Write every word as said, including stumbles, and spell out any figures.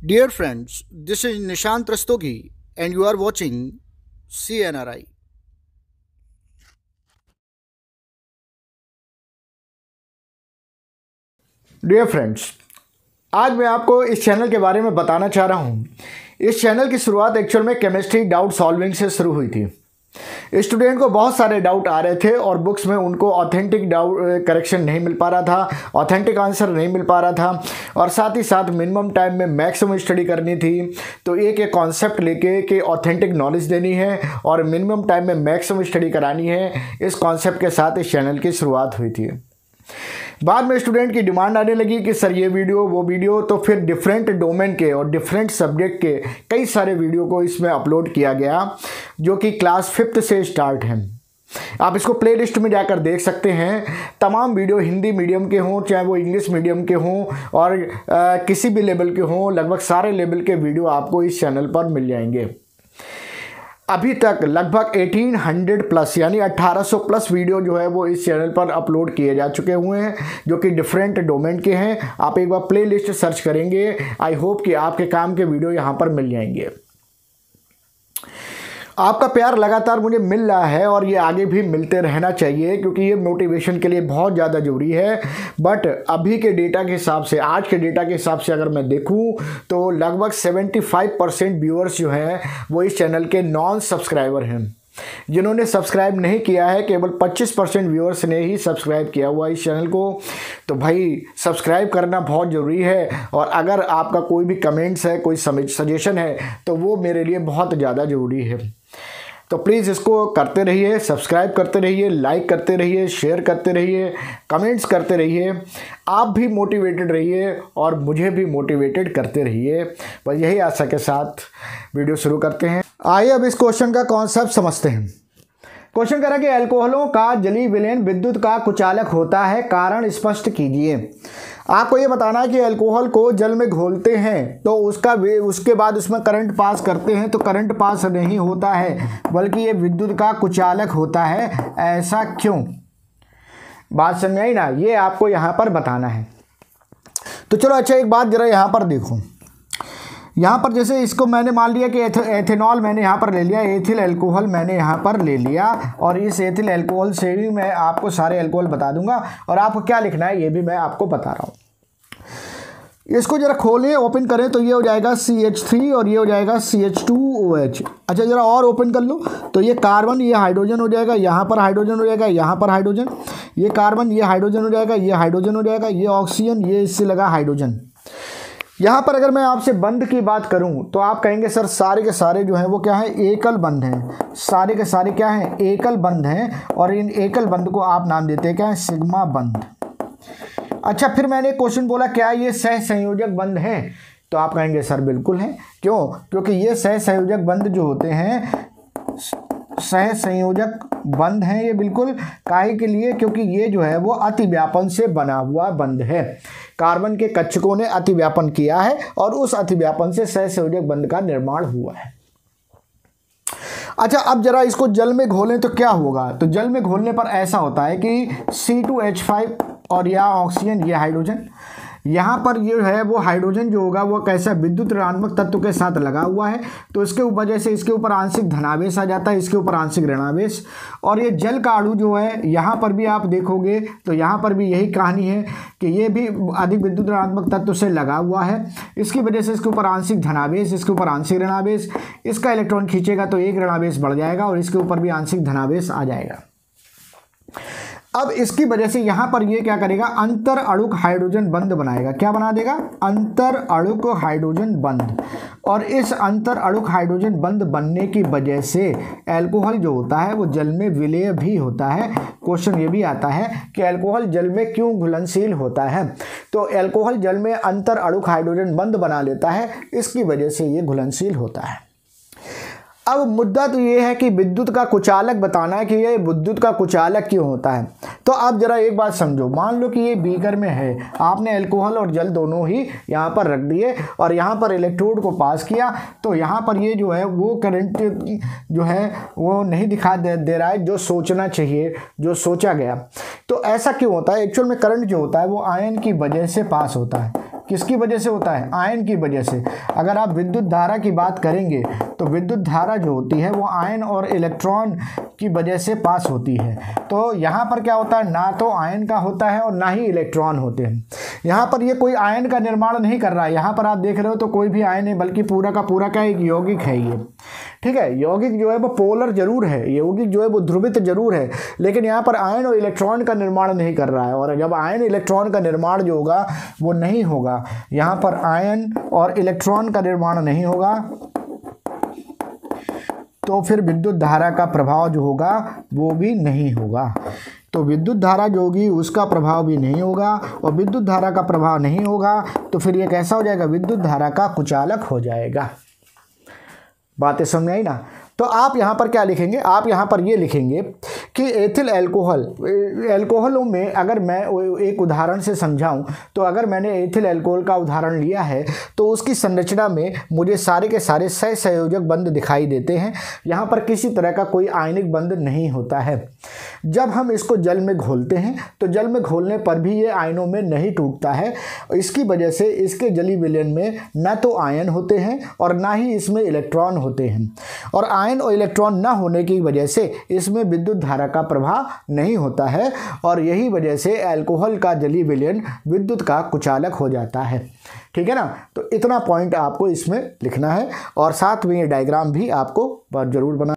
Dear friends, this is Nishant Rastogi and you are watching C N R I. Dear friends, आज मैं आपको इस channel के बारे में बताना चाह रहा हूँ। इस चैनल की शुरुआत एक्चुअल में केमिस्ट्री डाउट सॉल्विंग से शुरू हुई थी। स्टूडेंट को बहुत सारे डाउट आ रहे थे और बुक्स में उनको ऑथेंटिक डाउट करेक्शन नहीं मिल पा रहा था, ऑथेंटिक आंसर नहीं मिल पा रहा था और साथ ही साथ मिनिमम टाइम में मैक्सिमम स्टडी करनी थी। तो एक एक कॉन्सेप्ट लेके कि ऑथेंटिक नॉलेज देनी है और मिनिमम टाइम में मैक्सिमम स्टडी करानी है, इस कॉन्सेप्ट के साथ इस चैनल की शुरुआत हुई थी। बाद में स्टूडेंट की डिमांड आने लगी कि सर ये वीडियो वो वीडियो, तो फिर डिफरेंट डोमेन के और डिफरेंट सब्जेक्ट के कई सारे वीडियो को इसमें अपलोड किया गया जो कि क्लास फिफ्थ से स्टार्ट हैं। आप इसको प्लेलिस्ट में जाकर देख सकते हैं। तमाम वीडियो हिंदी मीडियम के हों चाहे वो इंग्लिश मीडियम के हों और आ, किसी भी लेवल के हों, लगभग सारे लेवल के वीडियो आपको इस चैनल पर मिल जाएंगे। अभी तक लगभग अठारह सौ प्लस यानी अठारह सौ प्लस वीडियो जो है वो इस चैनल पर अपलोड किए जा चुके हुए हैं जो कि डिफरेंट डोमेन के हैं। आप एक बार प्लेलिस्ट सर्च करेंगे, आई होप कि आपके काम के वीडियो यहाँ पर मिल जाएंगे। आपका प्यार लगातार मुझे मिल रहा है और ये आगे भी मिलते रहना चाहिए क्योंकि ये मोटिवेशन के लिए बहुत ज़्यादा ज़रूरी है। बट अभी के डेटा के हिसाब से, आज के डेटा के हिसाब से अगर मैं देखूं तो लगभग पचहत्तर परसेंट व्यूअर्स जो हैं वो इस चैनल के नॉन सब्सक्राइबर हैं। जिन्होंने सब्सक्राइब नहीं किया है, केवल पच्चीस परसेंट व्यूअर्स ने ही सब्सक्राइब किया हुआ इस चैनल को। तो भाई सब्सक्राइब करना बहुत ज़रूरी है और अगर आपका कोई भी कमेंट्स है, कोई सजेशन है तो वो मेरे लिए बहुत ज़्यादा ज़रूरी है। तो प्लीज़ इसको करते रहिए, सब्सक्राइब करते रहिए, लाइक करते रहिए, शेयर करते रहिए, कमेंट्स करते रहिए। आप भी मोटिवेटेड रहिए और मुझे भी मोटिवेटेड करते रहिए। बस यही आशा के साथ वीडियो शुरू करते हैं। आइए अब इस क्वेश्चन का कॉन्सेप्ट समझते हैं। क्वेश्चन कह रहा है कि अल्कोहलों का जलीय विलयन विद्युत का कुचालक होता है, कारण स्पष्ट कीजिए। आपको ये बताना है कि अल्कोहल को जल में घोलते हैं तो उसका उसके बाद उसमें करंट पास करते हैं तो करंट पास नहीं होता है बल्कि ये विद्युत का कुचालक होता है। ऐसा क्यों? बात समझ आई ना? ये आपको यहाँ पर बताना है। तो चलो अच्छा एक बात जरा यहाँ पर देखो। यहाँ पर जैसे इसको मैंने मान लिया कि एथ, एथेनॉल मैंने यहाँ पर ले लिया, एथिल अल्कोहल मैंने यहाँ पर ले लिया और इस एथिल अल्कोहल से भी मैं आपको सारे अल्कोहल बता दूंगा और आपको क्या लिखना है ये भी मैं आपको बता रहा हूँ। इसको जरा खोलें, ओपन करें तो ये हो जाएगा सी एच थ्री और ये हो जाएगा C H two O H. अच्छा जरा और ओपन कर लो तो ये कार्बन, ये हाइड्रोजन हो जाएगा, यहाँ पर हाइड्रोजन हो जाएगा, यहाँ पर हाइड्रोजन, ये कार्बन, ये हाइड्रोजन हो जाएगा, ये हाइड्रोजन हो जाएगा, ये ऑक्सीजन, ये इससे लगा हाइड्रोजन। यहाँ पर अगर मैं आपसे बंध की बात करूँ तो आप कहेंगे सर सारे के सारे जो हैं वो क्या है, एकल बंध हैं। सारे के सारे क्या हैं, एकल बंध हैं और इन एकल बंध को आप नाम देते हैं क्या है, सिग्मा बंध। अच्छा फिर मैंने क्वेश्चन बोला क्या ये सह संयोजक बंध हैं, तो आप कहेंगे सर बिल्कुल है। क्यों? क्योंकि ये सह संयोजक बंध जो होते हैं सह संयोजक बंध हैं ये बिल्कुल। काहे के लिए? क्योंकि ये जो है वो अतिव्यापन से बना हुआ बंध है। कार्बन के कक्षकों ने अतिव्यापन किया है और उस अतिव्यापन से सह संयोजक बंध का निर्माण हुआ है। अच्छा अब जरा इसको जल में घोलें तो क्या होगा? तो जल में घोलने पर ऐसा होता है कि सी टू एच फाइव और या ऑक्सीजन, ये हाइड्रोजन, यहाँ पर ये है वो हाइड्रोजन जो होगा वो कैसा विद्युत ऋणात्मक तत्व के साथ लगा हुआ है तो इसके वजह से इसके ऊपर आंशिक धनावेश आ जाता है, इसके ऊपर आंशिक ऋणावेश। और ये जल का अणु जो है यहाँ पर भी आप देखोगे तो यहाँ पर भी यही कहानी है कि ये भी अधिक विद्युत ऋणात्मक तत्व से लगा हुआ है। इसकी वजह से इसके ऊपर आंशिक धनावेश, इसके ऊपर आंशिक ऋणावेश, इसका इलेक्ट्रॉन खींचेगा तो एक ऋणावेश बढ़ जाएगा और इसके ऊपर भी आंशिक धनावेश आ जाएगा। अब इसकी वजह से यहाँ पर ये क्या करेगा, अंतर अणुक हाइड्रोजन बंध बनाएगा। क्या बना देगा? अंतर अणुक हाइड्रोजन बंध। और इस अंतर अणुक हाइड्रोजन बंध बनने की वजह से अल्कोहल जो होता है वो जल में विलेय भी होता है। क्वेश्चन ये भी आता है कि अल्कोहल जल में क्यों घुलनशील होता है? तो अल्कोहल जल में अंतर अणुक हाइड्रोजन बंध बना लेता है, इसकी वजह से ये घुलनशील होता है। अब मुद्दा तो ये है कि विद्युत का कुचालक बताना है कि ये विद्युत का कुचालक क्यों होता है। तो आप जरा एक बात समझो, मान लो कि ये बीकर में है, आपने अल्कोहल और जल दोनों ही यहाँ पर रख दिए और यहाँ पर इलेक्ट्रोड को पास किया तो यहाँ पर ये जो है वो करंट जो है वो नहीं दिखा दे, दे रहा है जो सोचना चाहिए, जो सोचा गया। तो ऐसा क्यों होता है? एक्चुअल में करंट जो होता है वो आयन की वजह से पास होता है। किसकी वजह से होता है? आयन की वजह से। अगर आप विद्युत धारा की बात करेंगे तो विद्युत धारा जो होती है वो आयन और इलेक्ट्रॉन की वजह से पास होती है। तो यहाँ पर क्या होता है, ना तो आयन का होता है और ना ही इलेक्ट्रॉन होते हैं। यहाँ पर ये कोई आयन का निर्माण नहीं कर रहा है। यहाँ पर आप देख रहे हो तो कोई भी आयन नहीं, बल्कि पूरा का पूरा क्या एक यौगिक है ये। ठीक है, यौगिक जो है वो पोलर जरूर है, यौगिक जो है वो ध्रुवित जरूर है, लेकिन यहाँ पर आयन और इलेक्ट्रॉन का निर्माण नहीं कर रहा है। और जब आयन इलेक्ट्रॉन का निर्माण जो होगा वो नहीं होगा, यहाँ पर आयन और इलेक्ट्रॉन का निर्माण नहीं होगा, तो फिर विद्युत धारा का प्रभाव जो होगा वो भी नहीं होगा। तो विद्युत धारा जो होगी उसका प्रभाव भी नहीं होगा, और विद्युत धारा का प्रभाव नहीं होगा तो फिर ये कैसा हो जाएगा? विद्युत धारा का कुचालक हो जाएगा। बातें समझ आई ना? तो आप यहाँ पर क्या लिखेंगे? आप यहाँ पर ये लिखेंगे कि एथिल अल्कोहल, अल्कोहलों में अगर मैं एक उदाहरण से समझाऊं तो अगर मैंने एथिल अल्कोहल का उदाहरण लिया है तो उसकी संरचना में मुझे सारे के सारे सहसंयोजक बंध दिखाई देते हैं। यहाँ पर किसी तरह का कोई आयनिक बंध नहीं होता है। जब हम इसको जल में घोलते हैं तो जल में घोलने पर भी ये आयनों में नहीं टूटता है। इसकी वजह से इसके जली विलयन में न तो आयन होते हैं और ना ही इसमें इलेक्ट्रॉन होते हैं, और आयन और इलेक्ट्रॉन न होने की वजह से इसमें विद्युत धारा का प्रभाव नहीं होता है, और यही वजह से अल्कोहल का जली विलयन विद्युत का कुचालक हो जाता है। ठीक है ना? तो इतना पॉइंट आपको इसमें लिखना है, और साथ में ये डायग्राम भी आपको जरूर बना